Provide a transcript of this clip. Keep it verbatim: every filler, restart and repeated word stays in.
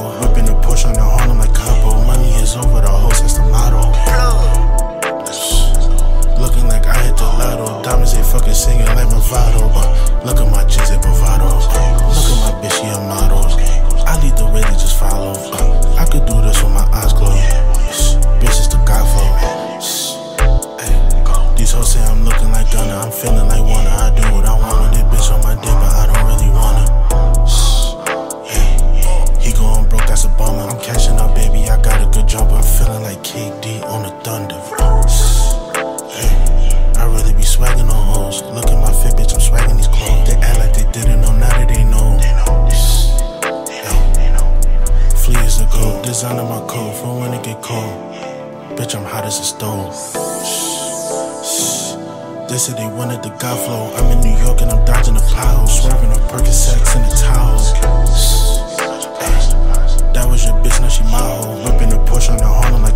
Tahoe. Whipping the Porsche on the Harlem like Capo. Money is over the hoes, that's the motto. Looking like I hit the lotto. Diamonds ain't fucking singing like Movado. But look at my G's, they bravado. Look at my bitch, she a model. I lead the way, they just follow. uh, I could do this with my eyes closed. Bitch, it's the Godflow. These hoes say I'm looking like Gunna. I'm feeling like Warner. I do what I want with this bitch on my dick, but I don't really wanna. He going broke, that's a bummer. I'm cashing out, baby, I got a good jumper. I'm feeling like K D on the Thunder. I really be swagging on hoes. Look at my fit, bitch, I'm swagging these clothes. They act like they didn't know, now that they know. Flea is the gold, designing my coat for when it get cold. Bitch, I'm hot as a stove. They said they wanted the Godflow. I'm in New York and I'm dodging the potholes, swerving the Percocets in the towels. That was your bitch, now she my hoe. Whipping the Porsche on the Harlem like